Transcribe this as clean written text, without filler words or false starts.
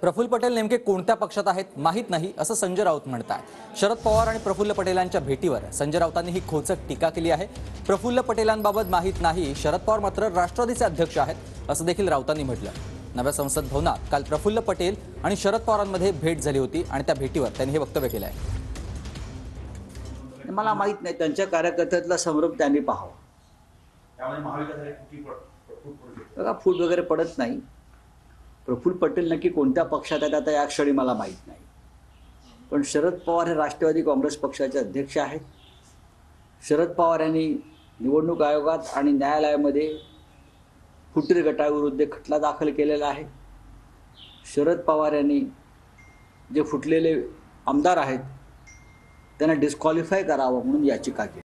प्रफुल्ल पटेल नेमके कोणत्या पक्षात आहेत माहीत नाही असं संजय राऊत म्हणतात। शरद पवार आणि प्रफुल्ल पटेलांच्या भेटीवर संजय राऊतांनी ही खोचक टीका केली आहे। प्रफुल्ल पटेलांबाबत माहीत नाही, शरद पवार मात्र राष्ट्रवादीचे अध्यक्ष आहेत असं देखील राऊतांनी म्हटलं। नव्या संसद भवनात काल प्रफुल्ल पटेल आणि शरद पवारांमध्ये भेट झाली होती आणि त्या भेटीवर त्यांनी हे वक्तव्य केलं आहे। मला माहित नाही, त्यांच्या कार्यकर्त्यातला संभ्रम त्यांनी पाहावा। त्यामुळे महाविकास बघा, फूट वगैरे पडत नाही। प्रफुल्ल पटेल नक्की कोणत्या पक्षात आहेत आता या क्षणी मला माहीत नाही, पण शरद पवार हे राष्ट्रवादी काँग्रेस पक्षाचे अध्यक्ष आहेत। शरद पवार यांनी निवडणूक आयोगात आणि न्यायालयामध्ये फुटीर गटाविरुद्ध खटला दाखल केलेला आहे। शरद पवार यांनी जे फुटलेले आमदार आहेत त्यांना डिस्क्वालिफाय करावं म्हणून याचिका केली।